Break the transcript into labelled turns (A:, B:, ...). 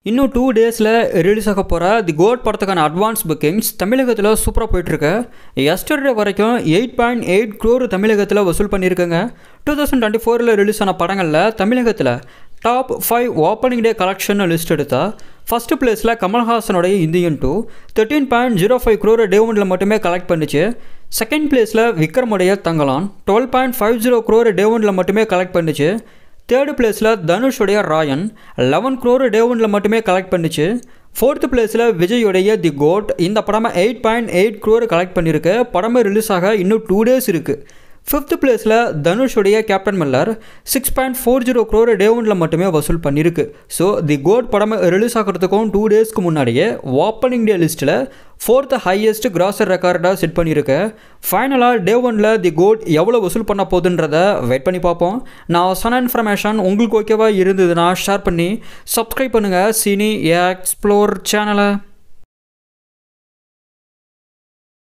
A: இன்னும் 2 டேஸில் ரிலீஸ் ஆக போகிற தி கோட் படத்துக்கான அட்வான்ஸ் புக்கிங்ஸ் தமிழகத்தில் சூப்பராக போயிட்டுருக்கு. எஸ்டர்டே வரைக்கும் 8.8 crore தமிழகத்தில் வசூல் பண்ணியிருக்குங்க. 2024 ரிலீஸ் ஆன படங்களில் தமிழகத்தில் top 5 opening day collection list எடுத்தால் ஃபஸ்ட்டு பிளேஸில் கமல்ஹாசனுடைய இந்தியன் 2 13.05 crore டே ஒன்றில் மட்டுமே கலெக்ட் பண்ணிச்சு. செகண்ட் பிளேஸில் விக்ரமுடைய தங்கலான் 12.50 crore டே ஒன்றில் மட்டுமே கலெக்ட் பண்ணிச்சு. தேர்டு பிளேஸில் தனுஷுடைய ராயன் 11 crore டே ஒன்றில் மட்டுமே கலெக்ட் பண்ணிச்சு. ஃபோர்த்து பிளேஸில் விஜயுடைய தி கோட் இந்த படமாக 8.8 crore கலெக்ட் பண்ணியிருக்கு. படமே ரிலீஸ் ஆக இன்னும் 2 days இருக்குது. ஃபிஃப்த்து பிளேஸில் தனுஷுடைய கேப்டன் மில்லர் 6.40 crore டே ஒன்றில் மட்டுமே வசூல் பண்ணியிருக்கு. ஸோ தி கோட் படம் ரிலீஸ் ஆகிறதுக்கும் 2 daysக்கு முன்னாடியே ஓப்பனிங் டே லிஸ்ட்டில் 4th ஹையஸ்ட் கிராசர் ரெக்கார்டாக செட் பண்ணியிருக்கு. ஃபைனலாக டே ஒனில் தி கோட் எவ்வளோ வசூல் பண்ண போகுதுன்றதை வெயிட் பண்ணி பார்ப்போம். நான் சொன்ன இன்ஃபர்மேஷன் உங்களுக்கு ஓகேவா இருந்ததுன்னா ஷேர் பண்ணி சப்ஸ்கிரைப் பண்ணுங்கள் சினி எக்ஸ்ப்ளோர் சேனலை.